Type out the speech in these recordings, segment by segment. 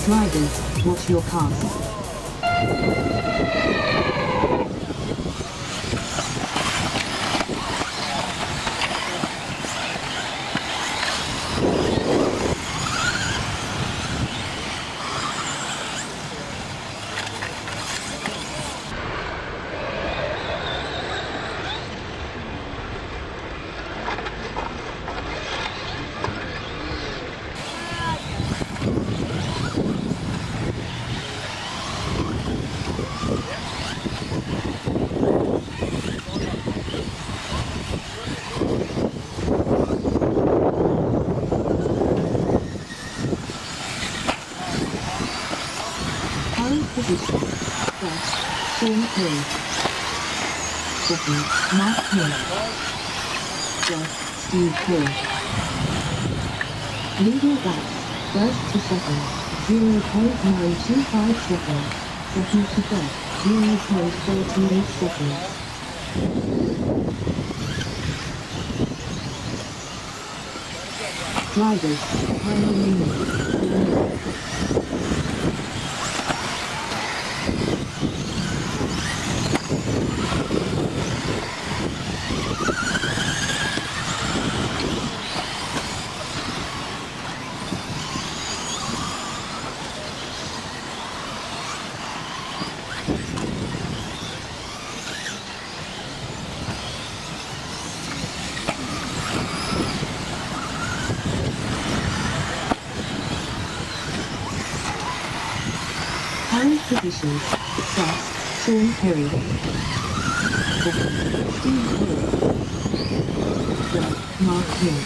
Drivers, watch your path. Position. First, Sean Hill. Second, Mark Hill. Third, Steve Hill. Leading laps, first to second, 0.925 seconds. Second to third, 0.48 seconds. Drivers, final minute. Current positions, first, Sean Perry. Second, Steve Hill. Third, Mark Hill.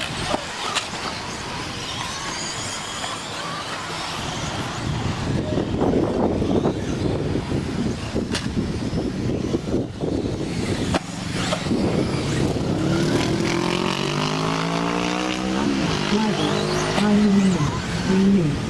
Drivers, time remaining, 3 minutes.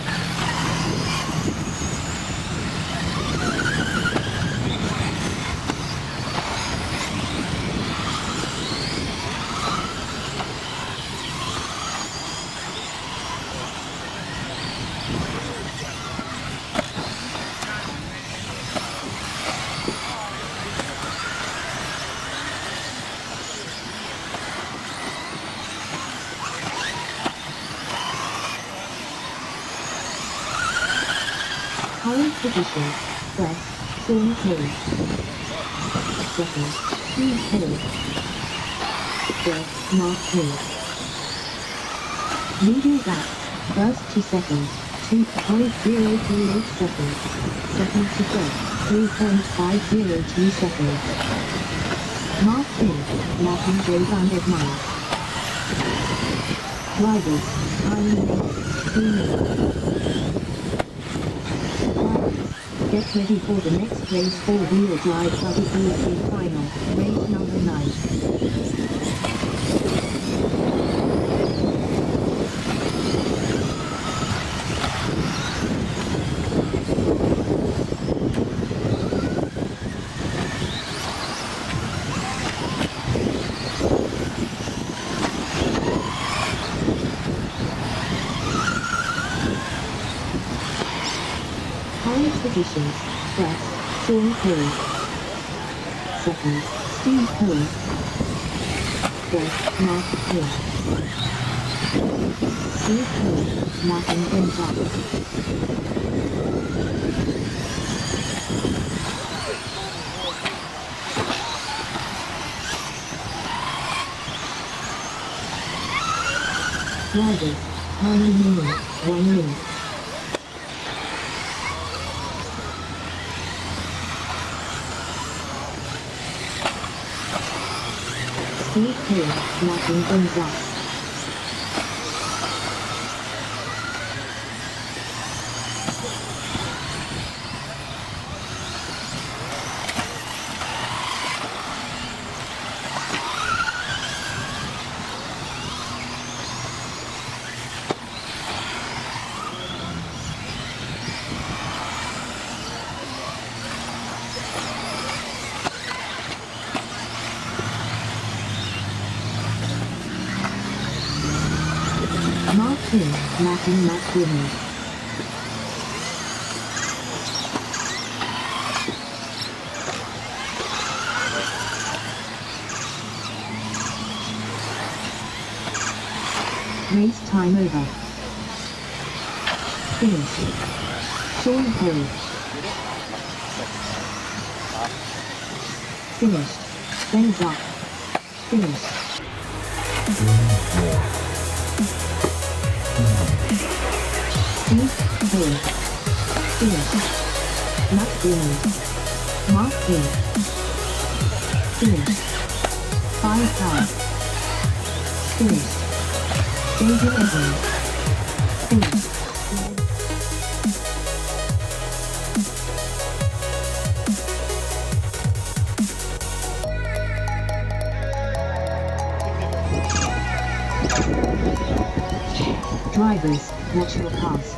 Current position, first, Sean Hill. Second, Steve Hill. Third, Mark Hill. Leading lap, first to second, 2.038 seconds. Second to third, 3.502 seconds. Mark Hill, lapping J. mile. Drivers, time limit, 3 minutes. Get ready for the next race, 4-wheel drive WBC final, race number 9. Current positions, first, Sean Hill. Second, Steve Hill. Third, Mark Hill. Steve Hill, Martin Gonzalez. Drivers, time remaining, 1 minute. Steve Hill, Martin Gonzalez. Mark Hill, Martin McWilliams. Race time over. Finish. Sean Hill. Finished. Ben's up. Finished. Steve Hill. Finished. Matt Williams. Mark Hill. Finished. 5 power. Finished. David Evans. Finished. Drivers, watch your pass.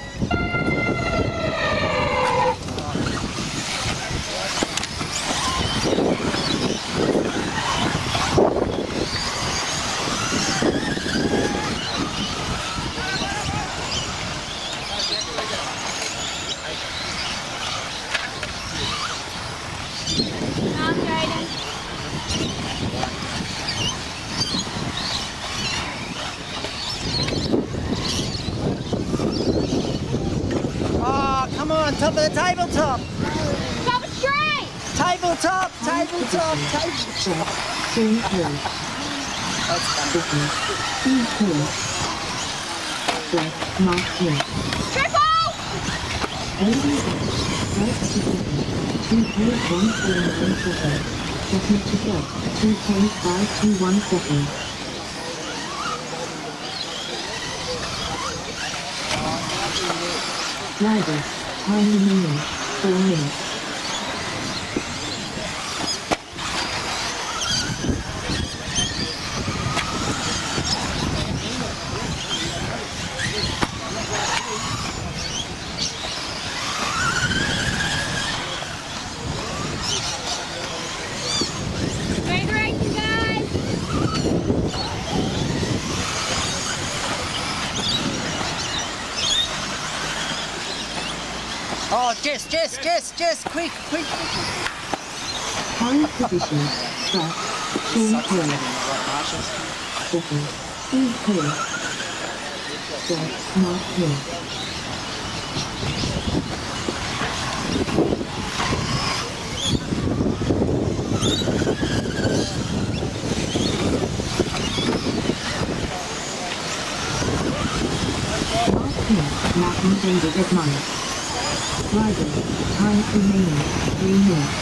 Top of the tabletop! Stop straight! Tabletop! Tabletop! Tabletop! Sean Hill. Steve Hill. Brett Mark Hill. Triple! First to second. 2.1417 seconds. Second to third. 2.521 seconds. Drivers, time remaining, 4 minutes. Ready to race, guys? Oh, Jess, quick! Current position, first, Sean Hill. Second, Steve Hill. Third, Mark Hill. Mark Hill, Martin David Edmonds. Drivers, time remaining, 3 minutes.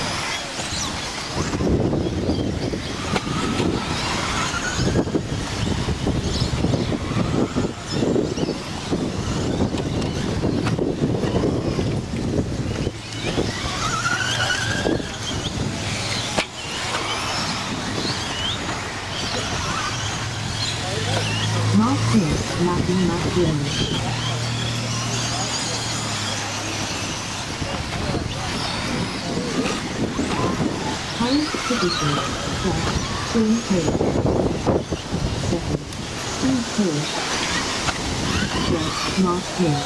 Mark Hill, lapping Matt Williams. Current position, first, Sean Hill. Second, Steve Hill. Third, Mark Hill.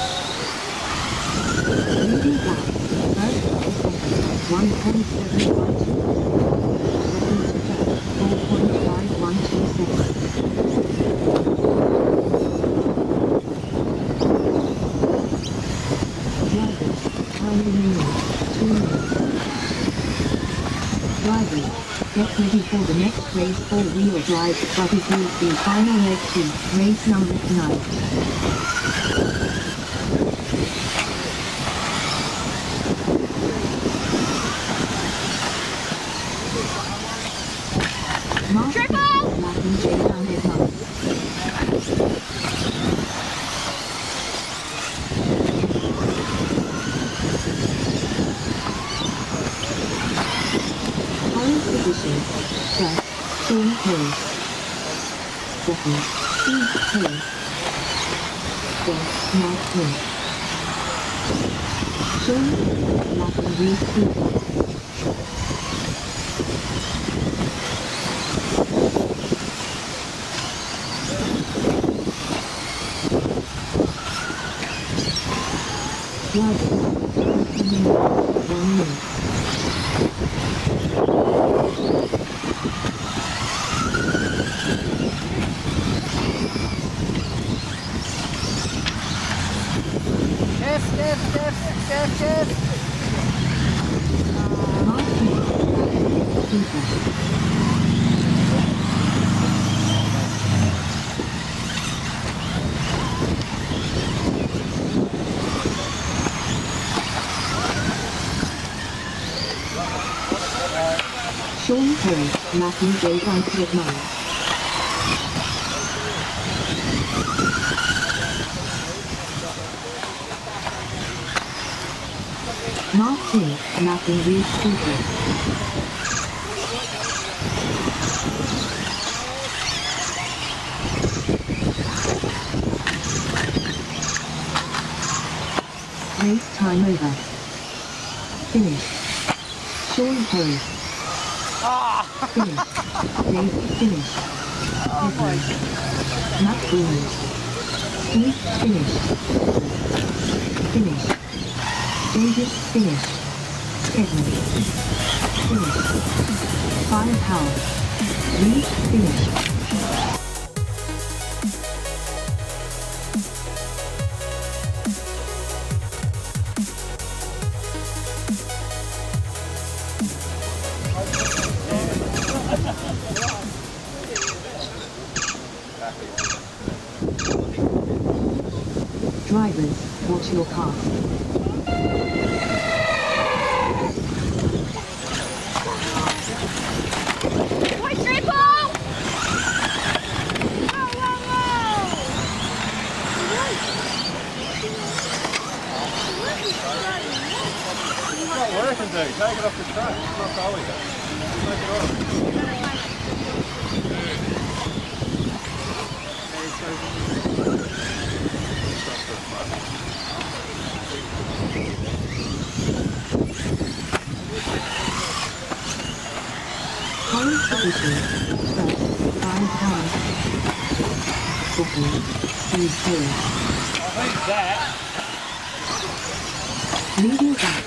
Leading back, first to second, 1.712. Second to third, 4.512 seconds. Drivers, time remaining, 2 minutes. Drivers, get ready for the next race, 4-wheel drive, but it will be final leg 2, race number 9. Mark Triple! lapping Jason Edmonds. Current position, first, Sean Hill. Second, Steve Hill. Third, Mark Hill. Sean Hill, lapping Reese Cooper. Drivers, 1 minute. Sean Perry, Matthew J. Duncan Murray. Mark King, Matthew Reed Cooper. Race time over. Finish. Sean Perry. Finish. Dave, finish. Edmund. Matt Bruno. Smith, finish. Finish. David, finish. Edmund. Finish. Firepower. Reed, finish. Drivers, watch your path. White triple! Whoa, whoa, whoa! It's not working, dude. Take it off the track. It's not going. Take it off. Current position, first, 5 pounds. Second, speed clear. I think that. Leading back.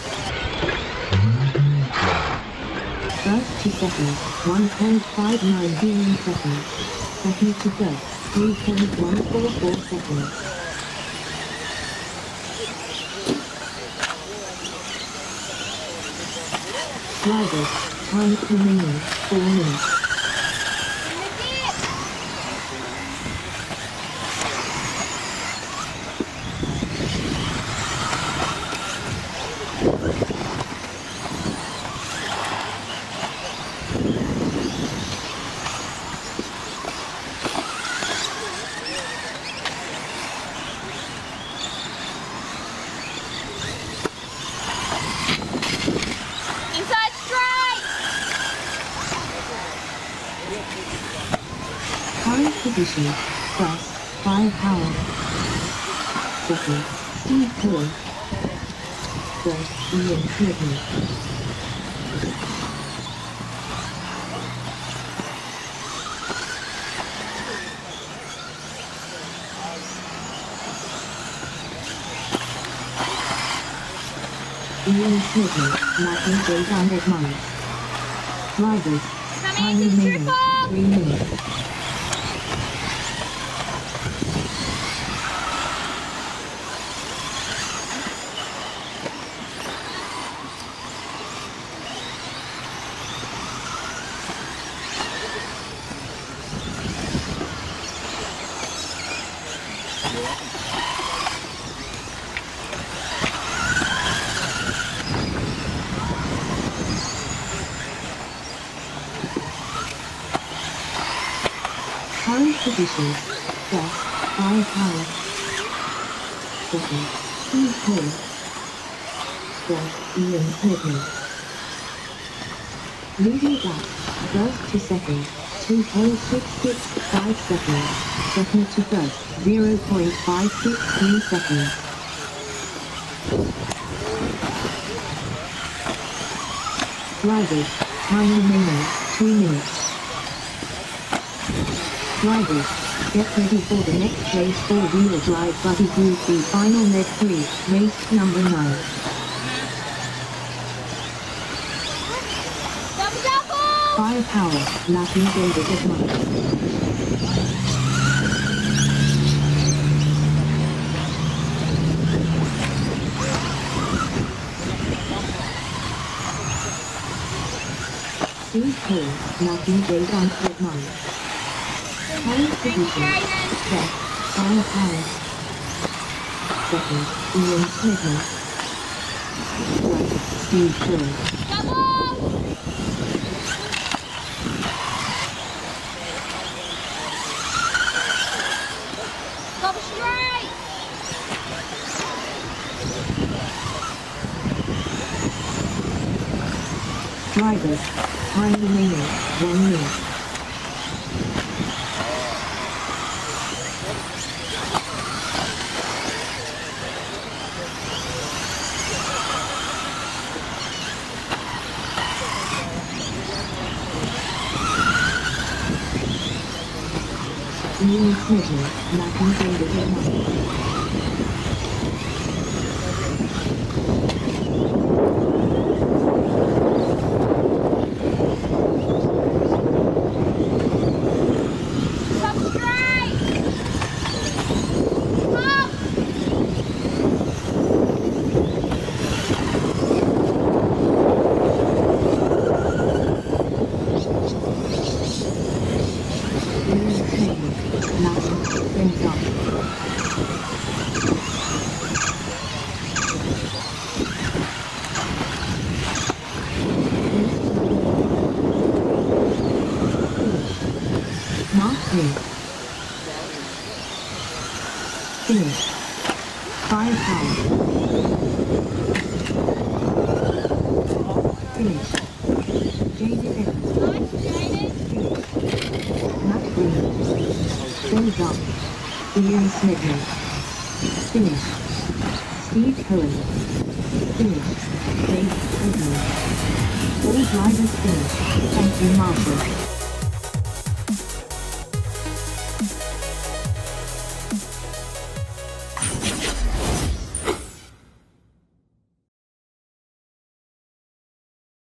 First to second, 1.590 seconds. Second to third, 3.144 seconds. Drivers, time remaining, 4 minutes. Inside straight! Current position, first, firepower. Second, Steve Curry. Third, Ian Whitney. Ian Whitney, Matthew J. Duncan. Drivers, time Coming to remaining, triple! 3 minutes. Current position, first, 5 pounds. Second, Steve Curry. Third, Ian Whitney. Leading back, first to second, 2.665 seconds. Second to third, 0.563 seconds. Drivers, time remaining, 2 minutes. Drivers, get ready for the next race, 4-wheel drive buggy Group B final leg 3, race number 9. Double, double! Firepower, Matthew David Edmund. Steve Curry, Matthew J. Duncan. Current position, first, firepower. Second, Ian Whitney. Third, Steve Curry. Double! Drivers, time remaining, 1 minute. New schedule, nothing changes at night. Come straight! Come! New schedule, nothing changes at night. Mark 3. Finish. 5 hours. Finish. Jaded Evans. Nice, Jaden. Finish. Matt Green. Phil Duff. Ian Smedley. Finish. Steve Cohen. Finish. Dave Edmond. All drivers finish. Thank you, Marshall.